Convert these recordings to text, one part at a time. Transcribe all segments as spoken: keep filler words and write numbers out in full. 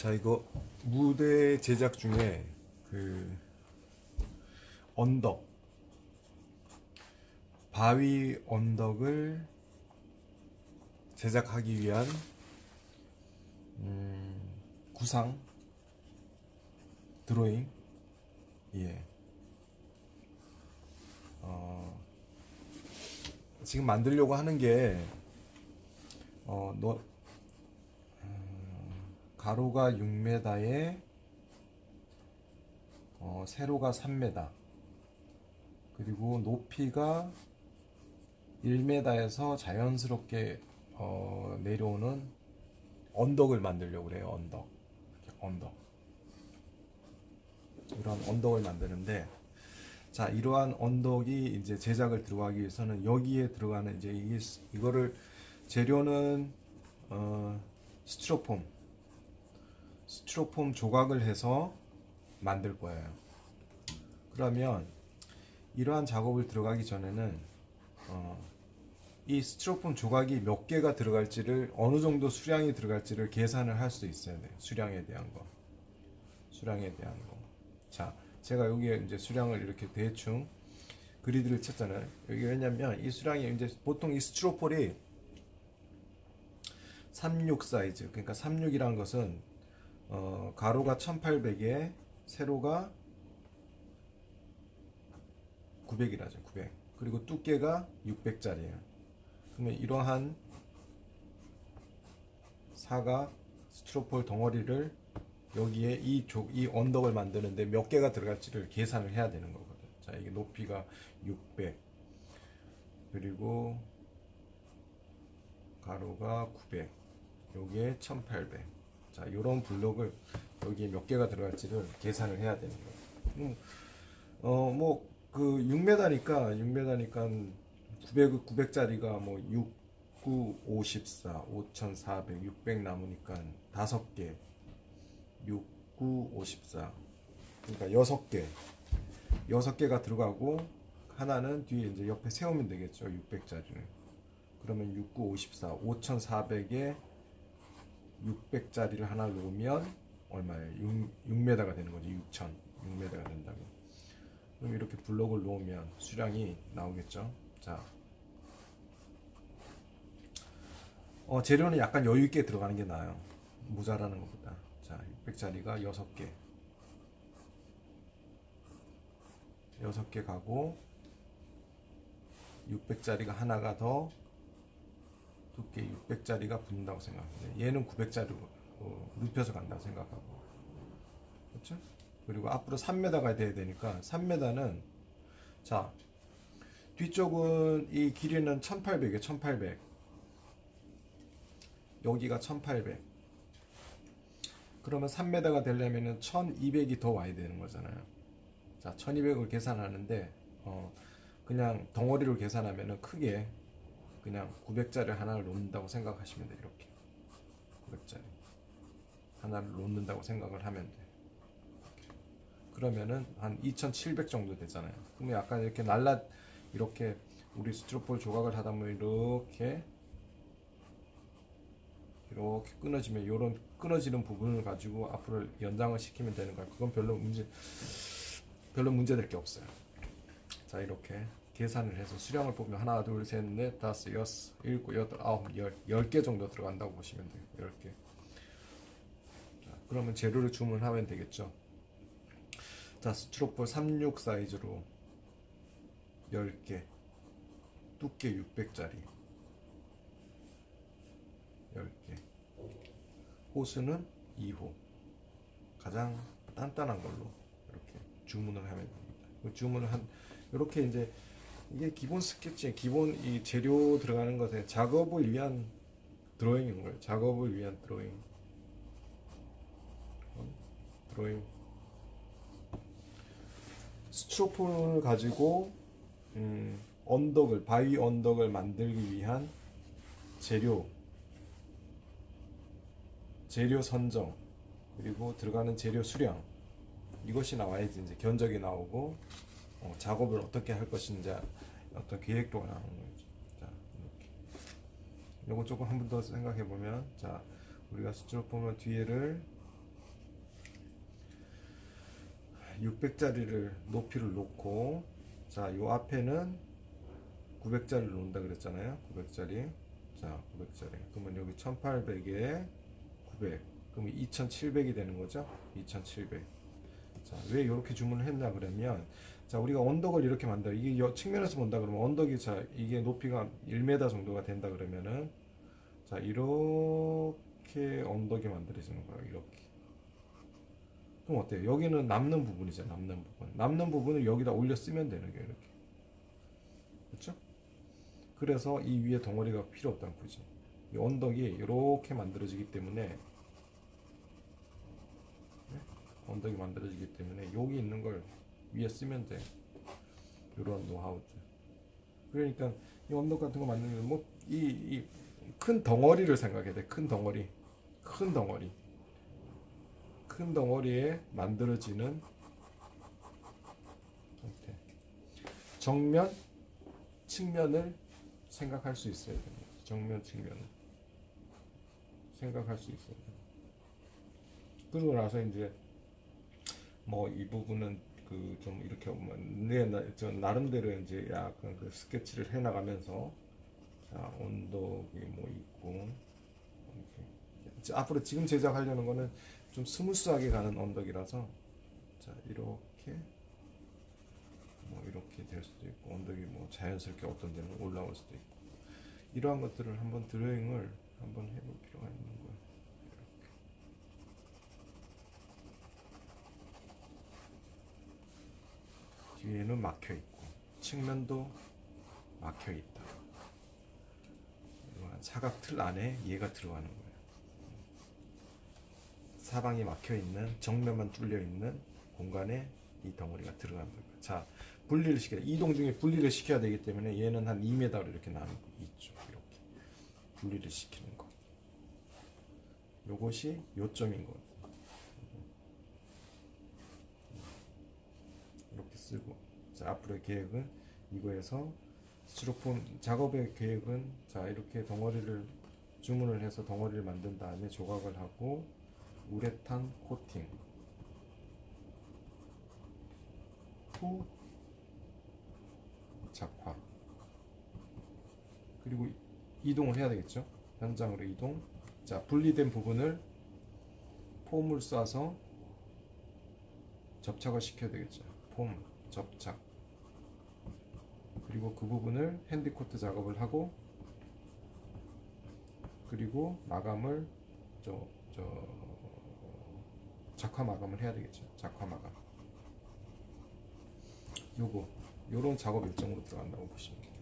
자, 이거 무대 제작 중에 그 언덕, 바위 언덕을 제작하기 위한 음, 구상 드로잉. 예. 어, 지금 만들려고 하는 게 어, 너, 음, 가로가 육 미터에 어, 세로가 삼 미터, 그리고 높이가 일 미터에서 자연스럽게 어, 내려오는 언덕을 만들려고 그래요. 언덕. 언덕. 이런 언덕을 만드는데, 자, 이러한 언덕이 이제 제작을 들어가기 위해서는 여기에 들어가는 이제 이게 이거를 재료는 어, 스티로폼 스티로폼 조각을 해서 만들 거예요. 그러면 이러한 작업을 들어가기 전에는 어, 이 스티로폼 조각이 몇 개가 들어갈지를, 어느 정도 수량이 들어갈지를 계산을 할 수 있어야 돼요. 수량에 대한 거. 수량에 대한 거. 자, 제가 여기에 이제 수량을 이렇게 대충 그리드를 쳤잖아요. 여기 왜냐면 이 수량이 이제 보통 이 스티로폴이 삼십육 사이즈, 그러니까 삼십육이라는 것은 어, 가로가 천팔백에 세로가 구백이라죠. 구백. 그리고 두께가 육백짜리예요. 그러면 이러한 사각 스티로폴 덩어리를 여기에 이, 조, 이 언덕을 만드는데 몇 개가 들어갈지를 계산을 해야 되는 거거든. 자, 이게 높이가 육백, 그리고 가로가 구백, 여기에 천팔백. 자, 요런 블록을 여기에 몇 개가 들어갈지를 계산을 해야 되는 거예요. 음, 어, 뭐, 그 육 미터니까, 육 미터니까 구백, 구백짜리가 뭐 육, 구, 오십사, 오천사백, 육백 남으니까 다섯 개. 육, 구, 오십사. 그러니까 여섯 개. 여섯 개가 들어가고, 하나는 뒤에 이제 옆에 세우면 되겠죠. 육백짜리를. 그러면 육, 구, 오십사. 오천사백에 육백짜리를 하나 놓으면 얼마예요? 육, 육 미터가 되는 거죠. 육천. 육 미터가 된다고. 그럼 이렇게 블록을 놓으면 수량이 나오겠죠. 자. 어, 재료는 약간 여유있게 들어가는 게 나아요. 모자라는 것보다. 자, 육백짜리가 여섯 개. 여섯 개 가고, 육백짜리가 하나가 더 두께 육백짜리가 붙는다고 생각합니다. 얘는 구백짜리로 어, 눕혀서 간다고 생각하고. 그렇죠? 그리고 앞으로 삼 미터가 돼야 되니까 삼 미터는, 자, 뒤쪽은 이 길이는 천팔백이에요. 천팔백. 여기가 천팔백. 그러면 삼 미터가 되려면 천이백이 더 와야 되는 거잖아요. 자, 천이백을 계산하는데 어, 그냥 덩어리로 계산하면 크게 그냥 구백짜리 하나를 놓는다고 생각하시면 돼요. 이렇게 구백짜리 하나를 놓는다고 생각을 하면 돼요. 그러면은 한 이천칠백 정도 되잖아요. 그러면 약간 이렇게 날라, 이렇게 우리 스티로폴 조각을 하다 보면 이렇게 이렇게 끊어지면, 이런 끊어지는 부분을 가지고 앞으로 연장을 시키면 되는 거예요. 그건 별로 문제 별로 문제될 게 없어요. 자, 이렇게 계산을 해서 수량을 보면 하나, 둘, 셋, 넷, 다섯, 여섯, 일곱, 여덟, 아홉, 열, 열 개 정도 들어간다고 보시면 돼요. 열 개. 자, 그러면 재료를 주문하면 되겠죠. 자, 스티로폴 삼십육 사이즈로 열 개, 두께 육백짜리 열 개, 호수는 이 호, 가장 단단한 걸로 이렇게 주문을 하면 됩니다. 주문을 한, 이렇게 이제 이게 기본 스케치, 기본 이 재료 들어가는 것에 작업을 위한 드로잉인 거예요. 작업을 위한 드로잉. 드로잉. 스티로폼을 가지고 음, 언덕을, 바위 언덕을 만들기 위한 재료, 재료 선정, 그리고 들어가는 재료 수량, 이것이 나와야지 이제 견적이 나오고 어, 작업을 어떻게 할 것인지 어떤 계획도가 나오는 거죠. 자, 이렇게. 요거 조금 한 번 더 생각해 보면, 자, 우리가 스티로폼을 뒤에를 육백짜리를 높이를 놓고, 자, 요 앞에는 구백짜리를 놓는다 그랬잖아요. 구백짜리. 자, 구백짜리. 그러면 여기 천팔백에 구백. 그러면 이천칠백이 되는 거죠. 이천칠백. 자, 왜 이렇게 주문을 했냐 그러면, 자, 우리가 언덕을 이렇게 만들어. 이게 여, 측면에서 본다 그러면 언덕이, 자, 이게 높이가 일 미터 정도가 된다 그러면은, 자, 이렇게 언덕이 만들어지는 거예요. 이렇게. 그럼 어때요? 여기는 남는 부분이죠. 남는 부분. 남는 부분을 여기다 올려 쓰면 되는 거예요. 이렇게. 그렇죠? 그래서 이 위에 덩어리가 필요 없다는 거지. 이 언덕이 이렇게 만들어지기 때문에, 네? 언덕이 만들어지기 때문에 여기 있는 걸 위에 쓰면 돼. 이런 노하우들. 그러니까 이 언덕 같은 거 만들면 뭐 이 큰 덩어리를 생각해야 돼. 큰 덩어리, 큰 덩어리, 큰 덩어리에 만들어지는 형태. 정면, 측면을 생각할 수 있어야 됩니다. 정면, 측면을 생각할 수 있어야 됩니다. 그러고 나서 이제 뭐 이 부분은 그 좀 이렇게 내 저 나름대로 이제 약간 그 스케치를 해 나가면서, 자, 언덕이 뭐 있고 이렇게. 앞으로 지금 제작하려는 거는 좀 스무스하게 가는 언덕이라서, 자, 이렇게 뭐 이렇게 될 수도 있고, 언덕이 뭐 자연스럽게 어떤 데는 올라올 수도 있고, 이러한 것들을 한번 드로잉을 한번 해볼 필요가 있는 거예요. 뒤에는 막혀 있고, 측면도 막혀 있다. 이러한 사각 틀 안에 얘가 들어가는 거예요. 사방이 막혀 있는, 정면만 뚫려 있는 공간에 이 덩어리가 들어가는 거예요. 자, 분리를 시켜야, 이동 중에 분리를 시켜야 되기 때문에 얘는 한 이 미터로 이렇게 나누고 있죠. 이렇게 분리를 시키는 거. 요것이 요점인 거. 이렇게 쓰고, 자, 앞으로의 계획은 이거에서 스티로폼 작업의 계획은, 자, 이렇게 덩어리를 주문을 해서 덩어리를 만든 다음에 조각을 하고 우레탄 코팅 후 작화, 그리고 이동을 해야 되겠죠. 현장으로 이동. 자, 분리된 부분을 폼을 쏴서 접착을 시켜야 되겠죠. 폼 접착. 그리고 그 부분을 핸디코트 작업을 하고, 그리고 마감을 저, 저 작화 마감을 해야 되겠죠. 작화 마감. 요거 요런 작업 일정으로 들어간다고 보시면 돼요.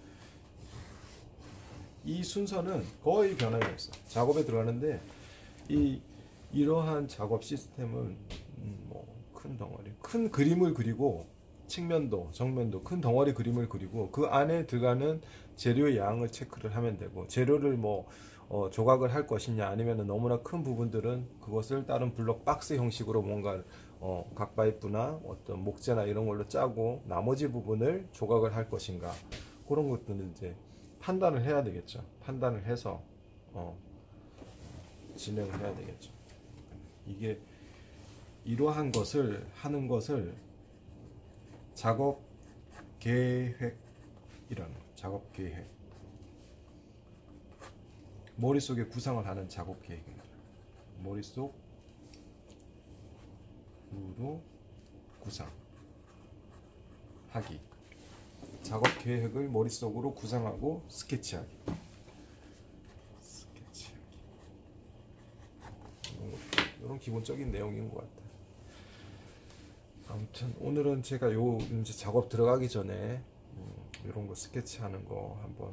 이 순서는 거의 변함이 없어요. 작업에 들어가는데, 이 이러한 작업 시스템은 음, 뭐 큰 덩어리, 큰 그림을 그리고, 측면도 정면도 큰 덩어리 그림을 그리고, 그 안에 들어가는 재료의 양을 체크를 하면 되고, 재료를 뭐 어, 조각을 할 것이냐, 아니면 너무나 큰 부분들은 그것을 다른 블록 박스 형식으로 뭔가 어, 각 파이프나 어떤 목재나 이런 걸로 짜고, 나머지 부분을 조각을 할 것인가, 그런 것들은 이제 판단을 해야 되겠죠. 판단을 해서 어, 진행을 해야 되겠죠. 이게 이러한 것을 하는 것을 작업 계획이라는, 작업 계획, 머릿속에 구상을 하는 작업 계획입니다. 머릿속으로 구상하기. 작업 계획을 머릿속으로 구상하고 스케치하기. 스케치하기. 이런 기본적인 내용인 것 같아요. 아무튼 오늘은 제가 요 이제 작업 들어가기 전에 음, 이런 거 스케치하는 거 한번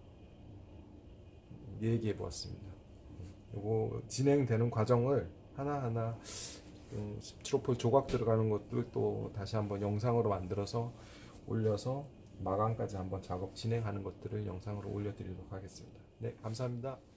얘기해 보았습니다. 요거 진행되는 과정을 하나하나 음, 스티로폼 조각 들어가는 것도 또 다시 한번 영상으로 만들어서 올려서 마감까지 한번 작업 진행하는 것들을 영상으로 올려드리도록 하겠습니다. 네, 감사합니다.